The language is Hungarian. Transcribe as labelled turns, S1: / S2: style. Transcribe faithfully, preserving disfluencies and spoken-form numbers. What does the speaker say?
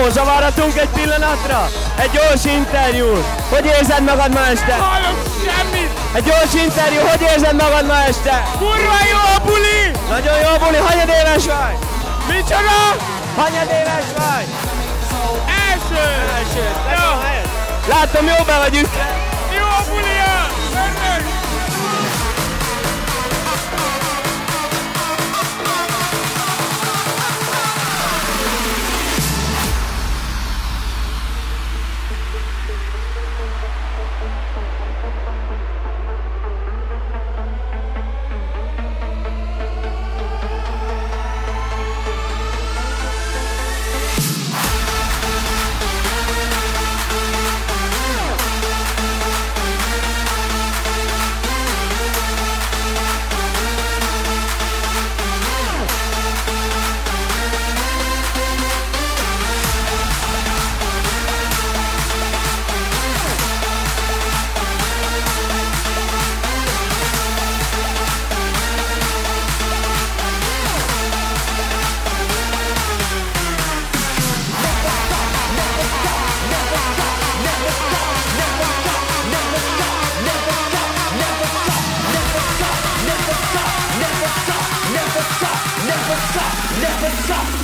S1: Jó, zavarhatunk egy pillanatra? Egy gyors interjú. Hogy érzed magad ma este?
S2: Hallok semmit!
S1: Egy gyors interjú, hogy érzed magad ma este?
S2: Kurva jó a buli!
S1: Nagyon jó buli, hanyad éves vagy?
S2: Micsoda?
S1: Hanyad éves vagy?
S2: Első!
S1: Első.
S2: Jó.
S1: Látom, jó be vagy ütve.
S2: Jó a bulia! Örülök!
S3: Never stop, never stop, never stop.